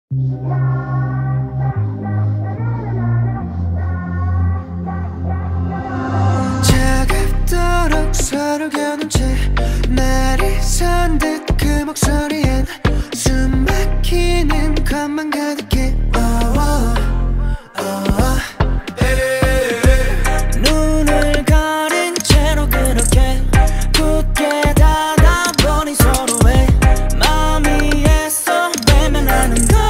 차갑도록 서로 겨눈 채 날이 선 듯 그 목소리엔 숨 막히는 것만 가득해. 눈을 가린 채로 그렇게 굳게 닫아버린 서로의 마음이 애써 외면하는 걸.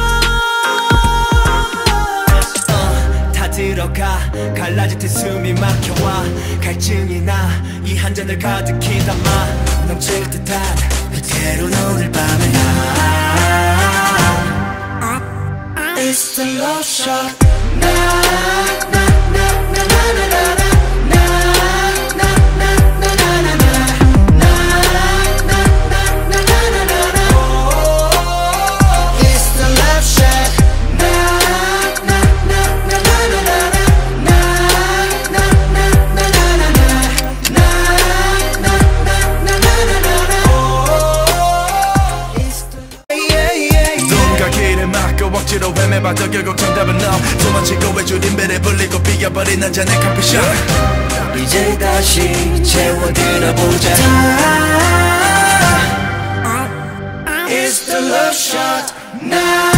다 들어가 갈라질 듯 숨이 막혀와 갈증이 나 이 한 잔을 가득히 담아 넘칠 듯한 그대로는 오늘 밤에 It's the love shot. 억지로 헤매봐도 결국 정답은 너. 도망치고 외줄인 배를 불리고 비겨버린 한 잔의 커피숍. 이제 다시 채워들어보자. It's the love shot now.